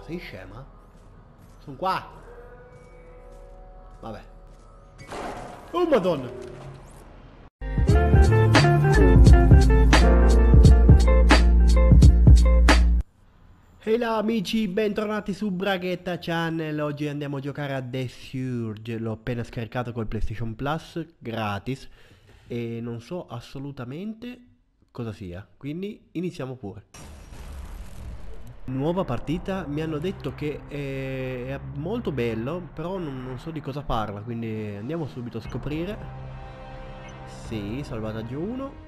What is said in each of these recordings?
sei scema? Sono qua. Vabbè. Oh madonna. Ehi là amici, bentornati su Braghetta Channel. Oggi andiamo a giocare a The Surge. L'ho appena scaricato col PlayStation Plus, gratis. E non so assolutamente cosa sia, quindi iniziamo pure. Nuova partita, mi hanno detto che è molto bello, però non so di cosa parla, quindi andiamo subito a scoprire. Sì, salvataggio 1.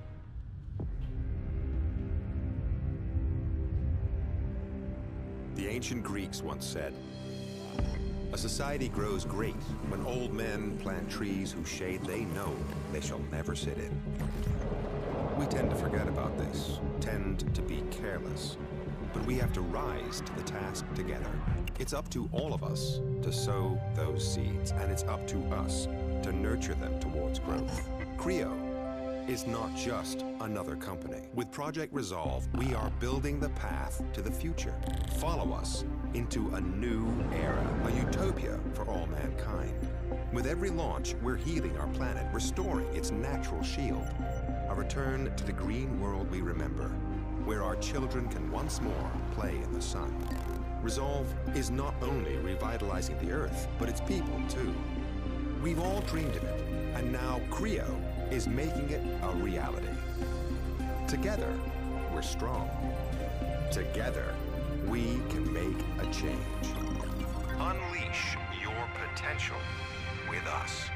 The ancient Greeks once said, "A society grows great when old men plant trees whose shade they know they shall never sit in." We tend to forget about this, tend to be careless, but we have to rise to the task together. It's up to all of us to sow those seeds, and it's up to us to nurture them towards growth. Creo is not just another company. With Project Resolve, we are building the path to the future. Follow us into a new era, a utopia for all mankind. With every launch, we're healing our planet, restoring its natural shield. A return to the green world we remember, where our children can once more play in the sun. Resolve is not only revitalizing the Earth, but its people too. We've all dreamed of it, and now Creo is making it a reality. Together, we're strong. Together, we can make a change. Unleash your potential with us.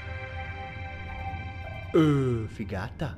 Figata.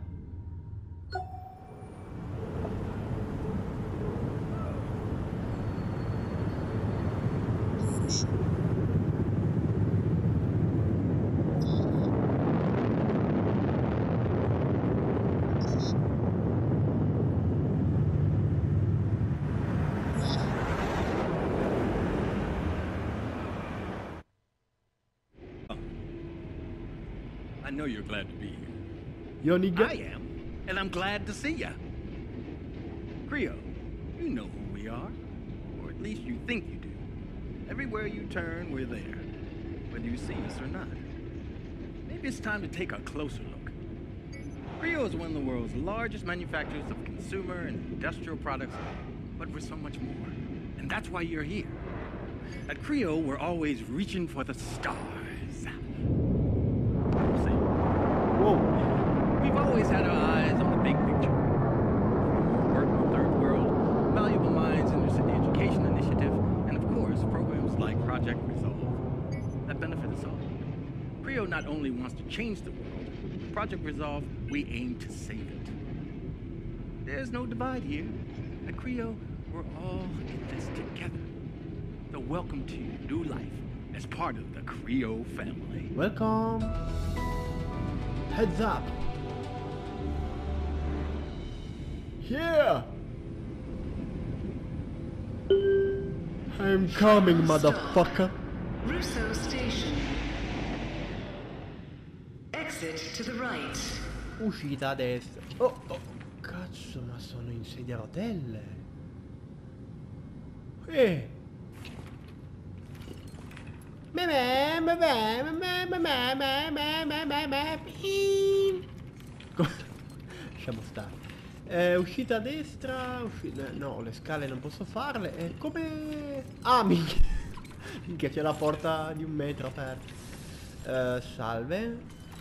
I know you're glad to be here. Yoniga. I am, and I'm glad to see ya. Creo, you know who we are, or at least you think you do. Everywhere you turn, we're there, whether you see us or not. Maybe it's time to take a closer look. Creo is one of the world's largest manufacturers of consumer and industrial products, but we're so much more, and that's why you're here. At Creo, we're always reaching for the stars. Whoa. We've always had our eyes on the big picture. Work in the third world, valuable minds in the city education initiative, and of course, programs like Project Resolve that benefit us all. Creo not only wants to change the world, with Project Resolve, we aim to save it. There's no divide here. At Creo, we're all in this together. So welcome to your new life as part of the Creo family. Welcome. Heads up. Yeah. I'm coming, motherfucker. Russo Station. Exit to the right. Uscita a destra. Oh, cazzo, ma sono in sedia a rotelle. Lasciamo stare. Uscita a destra. No, le scale non posso farle. Come. Ah, minchia. Minchia, c'è la porta di 1 metro aperta. Salve.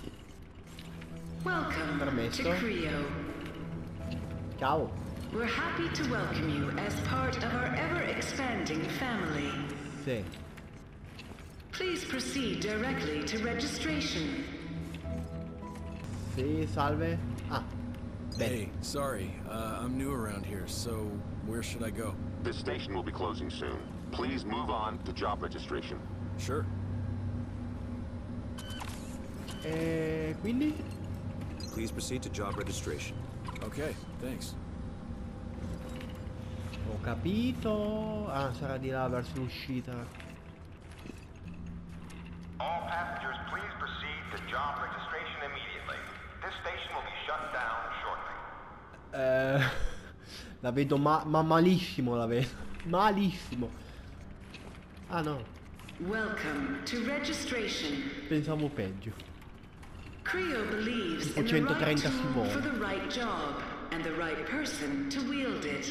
Welcome Permesso. to Creo. Ciao. We're happy to welcome you as part of our ever-expanding family. Sì. Please proceed directly to registration. Sì, salve. Ah. Bene. Hey, sorry, I'm new around here, so where should I go? This station will be closing soon. Please move on to job registration. Sure. Quindi? Please proceed to job registration. Okay, thanks. Ho capito. Ah, sarà di là verso l'uscita. All passengers, please proceed to job registration immediately. This station will be shut down shortly. La vedo ma malissimo la vedo. Malissimo. Ah no, Welcome to registration. pensavo peggio. Creo believes Tipo in the right 130 si tool vola. for the right job and the right person to wield it.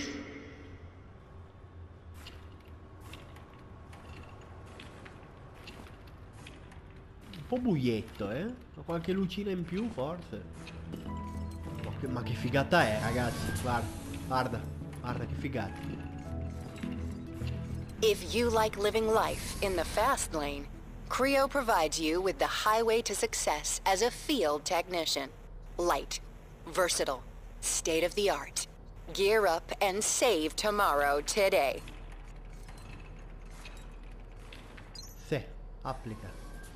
Un po' buietto, eh? Ma qualche lucina in più, forse. Ma che figata è, ragazzi. Guarda, guarda, guarda che figata. If you like living life in the fast lane, Creo provides you with the highway to success as a field technician. Light, versatile, state-of-the-art. Gear up and save tomorrow today. Sì, applica.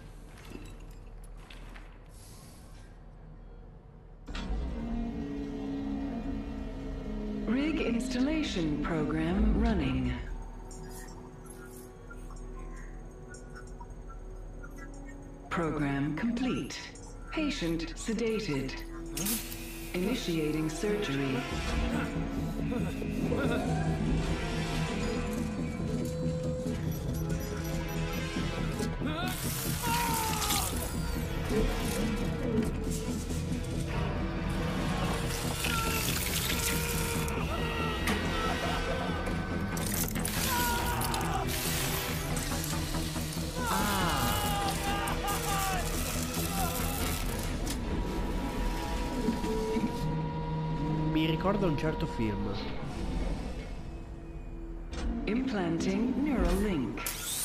Rig installation program running. Program complete. Patient sedated. Initiating surgery. Mi ricorda un certo film. Implanting neural link.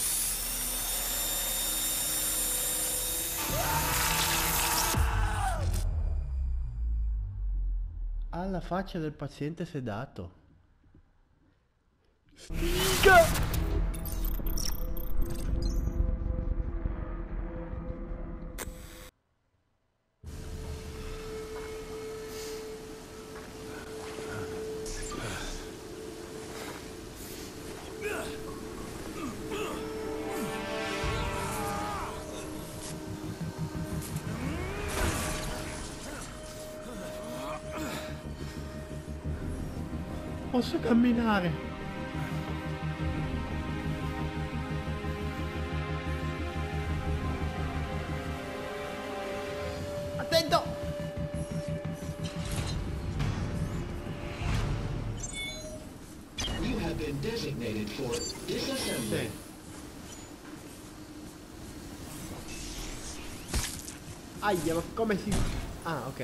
Alla faccia del paziente sedato. Posso camminare. Attento! You have been designated for disassembly. Aia, ma come si... Ah, ok.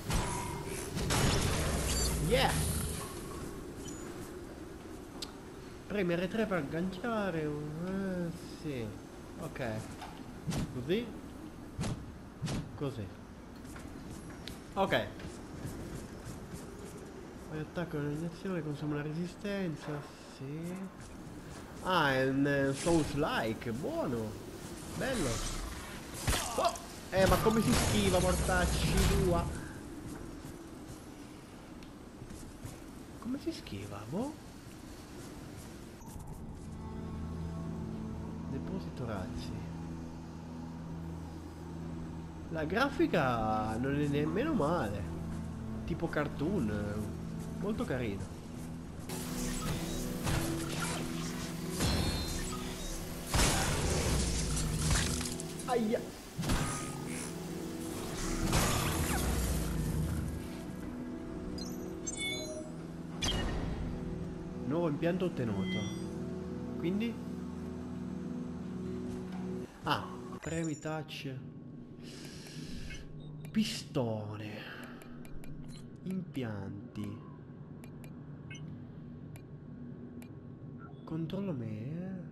Yeah! Premi R3 per agganciare un... sì. Ok. Così. Così. Ok. Poi attacco un'iniezione, consuma la resistenza. Sì. Ah, è un Souls-like. Buono. Bello. Oh! Ma come si schiva, mortacci tua? Come si schiva, boh? Deposito razzi. La grafica non è nemmeno male. Tipo cartoon. Molto carino. Aia. Nuovo impianto ottenuto. Quindi? Ah, premi touch. Pistone. Impianti. Controllo me.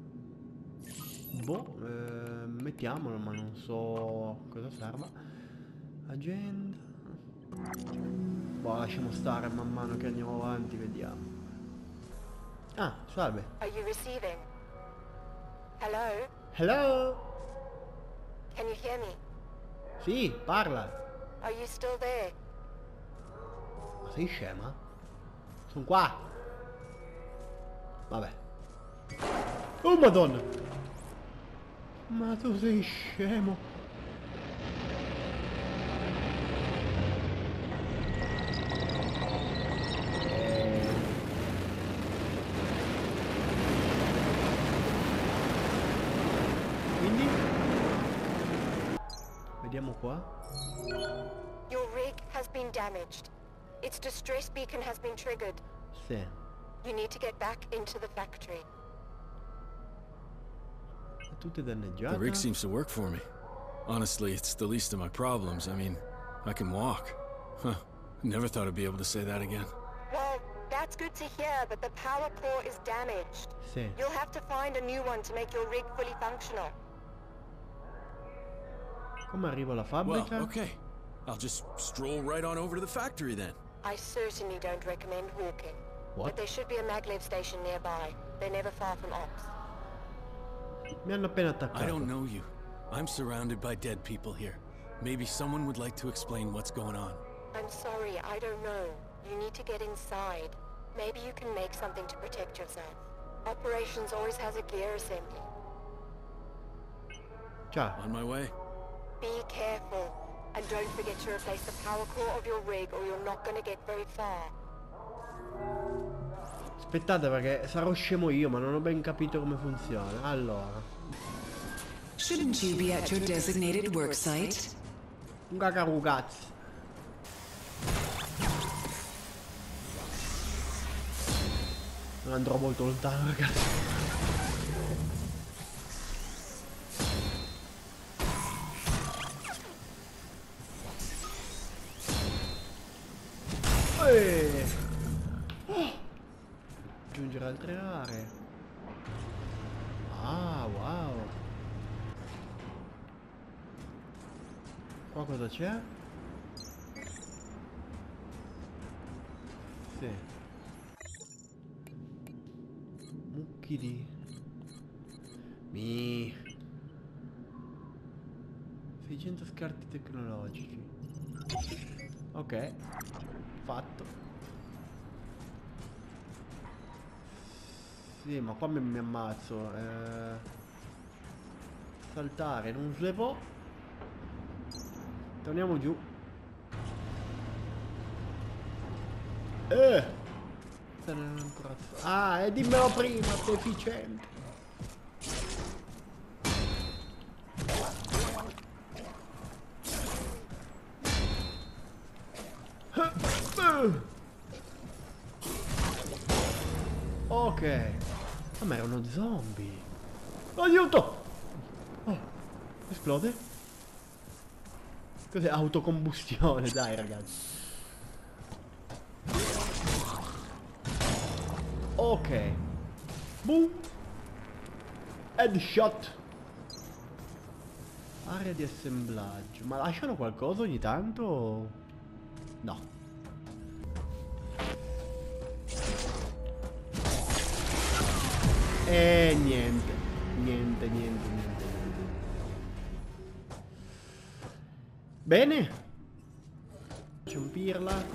Boh, mettiamolo, ma non so cosa serva. Agenda. Boh, lasciamo stare man mano che andiamo avanti, vediamo. Ah, salve. Are you receiving? Hello? Hello? Can you hear me? Sì, parla. Are you still there? Ma sei scema? Sono qua. Vabbè. Oh madonna. Ma tu sei scemo. Vediamo qua. Your rig has been damaged. Its distress beacon has been triggered. Sì. You need to get back into the factory. È tutta danneggiata. The rig seems to work for me. Honestly, it's the least of my problems. I mean, I can walk. Huh. Never thought I'd be able to say that again. Well, that's good to hear, but the power core is damaged. Sì. You'll have to find a new one to make your rig fully functional. Come arrivo alla fabbrica? Well, okay. I'll just stroll right on over to the factory then. I certainly don't recommend walking. What? But there should be a maglev station nearby. They're never far from Ops. Mi hanno appena attaccato. I don't know you. I'm surrounded by dead people here. Maybe someone would like to explain what's going on. I'm sorry, I don't know. You need to get inside. Maybe you can make something to protect yourself. Operations always has a gear assembly. Ciao. On my way. Be careful. And don't forget to replace the power core of your rig or you're not going to get very far. Aspettate perché sarò scemo io, ma non ho ben capito come funziona. Allora. Shouldn't you be at your designated work site? Un cacarugazzo. Non andrò molto lontano, ragazzi. Aggiungere altre aree. Ah, wow. Qua cosa c'è? Sì. Mucchi di... 600 scarti tecnologici. Ok. Fatto. Sì, ma qua mi ammazzo. Saltare, non se può. Torniamo giù. Ah, e dimmelo prima, deficiente. Ok. Ma erano zombie. Aiuto! Oh, esplode? Cos'è? Autocombustione, dai ragazzi. Ok. Boom. Headshot. Area di assemblaggio. Ma lasciano qualcosa ogni tanto? No. Niente. Niente. Bene. C'è un pirla.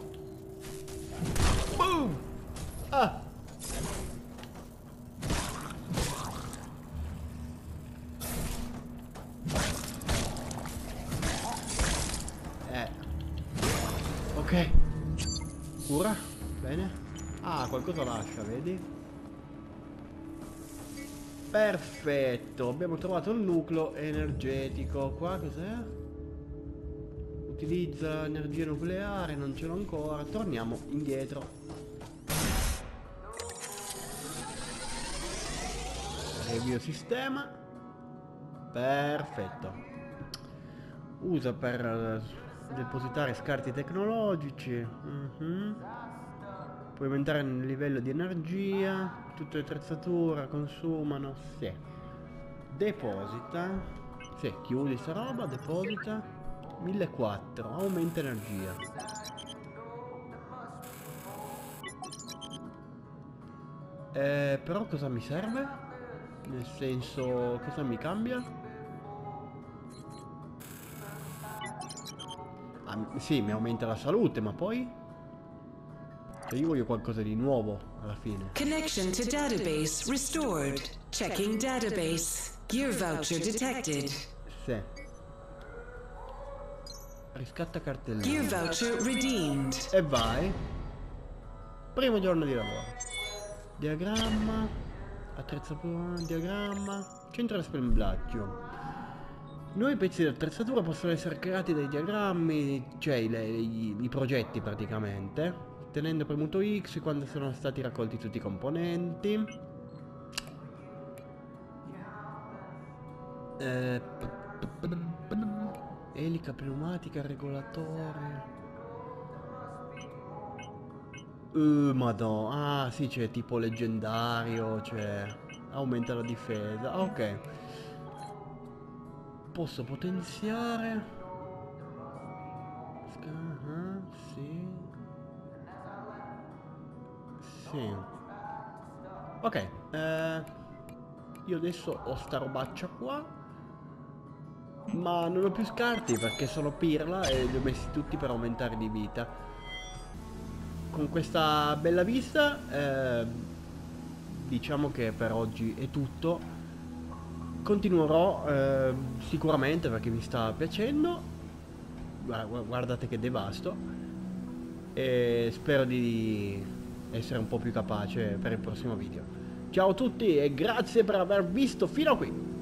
Boom. Ah. Ok. Cura. Bene. Ah, qualcosa lascia, vedi? Perfetto, abbiamo trovato il nucleo energetico. Qua cos'è? Utilizza energia nucleare, non ce l'ho ancora. Torniamo indietro. Review sistema. Perfetto. Usa per depositare scarti tecnologici. Puoi aumentare il livello di energia. Tutte le attrezzature consumano. Sì. Deposita. Sì, chiudi sta roba, deposita. 1400. Aumenta energia. Però cosa mi serve? Nel senso, cosa mi cambia? Ah, sì, mi aumenta la salute, ma poi? Io voglio qualcosa di nuovo alla fine. Connection to database restored. Checking database. Gear voucher detected. Sì. Riscatta cartellino. Gear voucher redeemed. E vai. Primo giorno di lavoro. Diagramma. Attrezzatura. Diagramma. Centro di assemblaggio. Nuovi pezzi di attrezzatura possono essere creati dai diagrammi, cioè i progetti praticamente, tenendo premuto X quando sono stati raccolti tutti i componenti. Elica pneumatica, regolatore. Madonna. Ah, sì, c'è tipo leggendario, cioè aumenta la difesa. Ah, ok. Posso potenziare. Sì. Sì. Ok. Io adesso ho sta robaccia qua. Ma non ho più scarti perché sono pirla e li ho messi tutti per aumentare di vita. Con questa bella vista, diciamo che per oggi è tutto. Continuerò sicuramente perché mi sta piacendo. Guardate che devasto. E spero di essere un po' più capace per il prossimo video. Ciao a tutti e grazie per aver visto fino a qui.